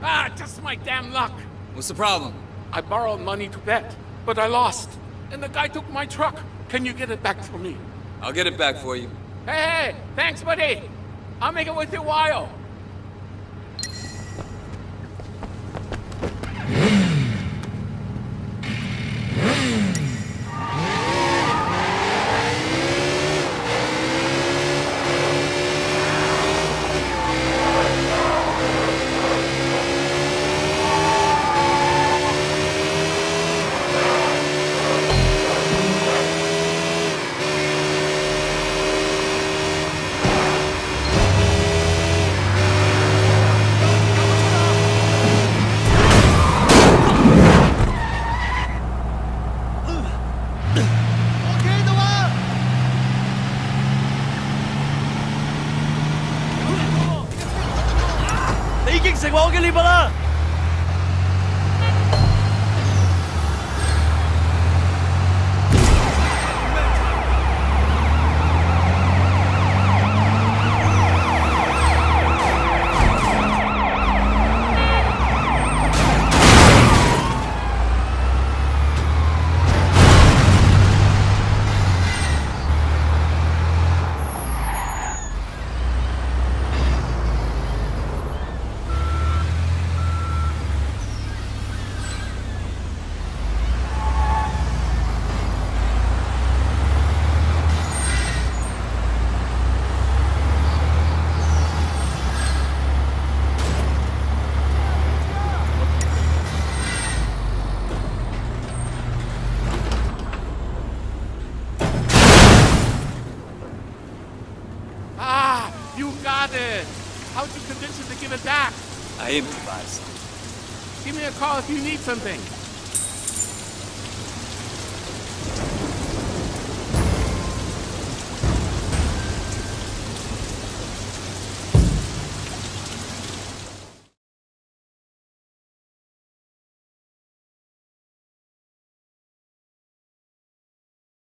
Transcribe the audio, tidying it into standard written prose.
Ah, just my damn luck. What's the problem? I borrowed money to bet, but I lost. And the guy took my truck. Can you get it back for me? I'll get it back for you. Hey, thanks, buddy. I'll make it with you a while. How'd you convince him to give it back? I improvised. Give me a call if you need something.